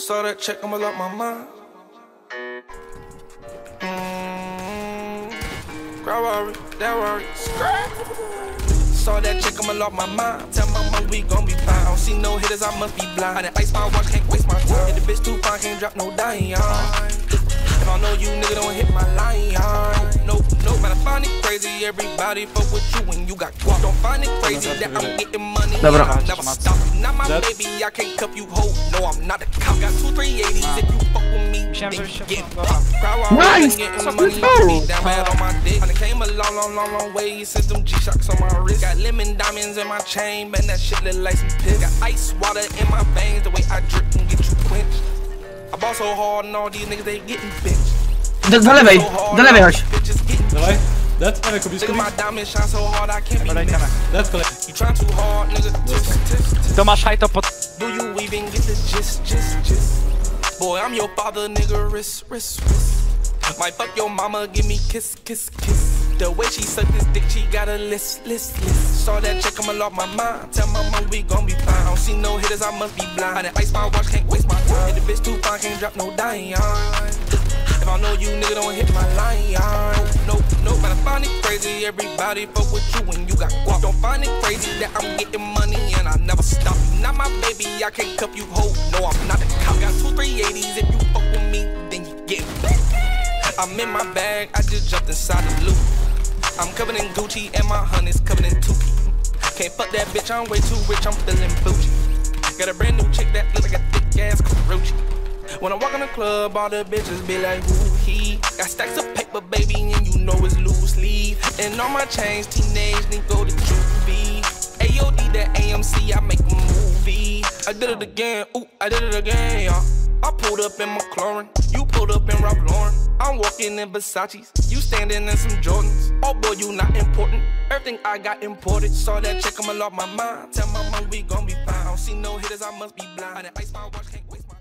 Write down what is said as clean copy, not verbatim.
Saw that check, I'ma lock my mind. Robbery, that worry. Saw that chick, I'ma lock my mind. Tell my mom we gon' be fine. I don't see no hitters, I must be blind. I done ice my watch, can't waste my time. If the bitch too fine, can't drop no dime. If I know you, nigga, don't hit my line. Nope, man, I find it crazy. Everybody fuck with you when you got guap. Don't find it crazy that I'm getting money. Dobra. I'll never stop. Not my baby, I can't cuff you, ho. No, I'm not a cop. Got 2 380s if you fuck with me. Myślałem, że się Nice! Down bad on my dick. I came a long way since them G-Shocks on my wrist. Got lemon diamonds in my chain, man, that shit look like some piss. Got ice water in my veins, the way I drip can get you quenched. I ball so hard and all these niggas, they getting bitched. Do lewej chodź. Dawaj, dead, dawaj blisko. Look at my diamonds shine so hard I can't be lecimy. Dead, kolej. You trying too hard, nigga. To masz hajto pod... Do you even get the gist? Boy, I'm your father, nigga. Wrist. Might fuck your mama, give me kiss. The way she suck this dick, she got a list. Saw that check, I'ma lock my mind. Tell my mom we gon' be fine. I don't see no hitters, I must be blind. I done ice my watch, can't waste my time. If the bitch too fine, can't drop no dime. If I know you, nigga, don't hit my line. Nope, man, I find it crazy. Everybody fuck with you when you got guap. Don't find it crazy that I'm getting money and I never stop. Not my baby, I can't cuff you, ho. No, I'm not a cop. Got 2 380s. If you fuck with me, then you get it. I'm in my bag, I just jumped inside the loop. I'm covered in Gucci and my honey's covered in Tuki. Can't fuck that bitch, I'm way too rich, I'm feeling bougie. Got a brand new chick that look like a thick ass Karuchi. When I walk in the club, all the bitches be like, who he? Got stacks of paper, baby, and you know it's loose leaf. And all my chains, teenage, then go to juvie. AOD, that AMC, I make a movie. I did it again, ooh, I did it again, y'all. I pulled up in McLaren, you pulled up in Ralph Lauren. I'm walking in Versace's, you standing in some Jordans. Oh boy, you not important, everything I got imported. Saw that check, I'ma lock my mind. Tell my mom we gon' be fine. I don't see no hitters, I must be blind. I done ice my watch, can't waste my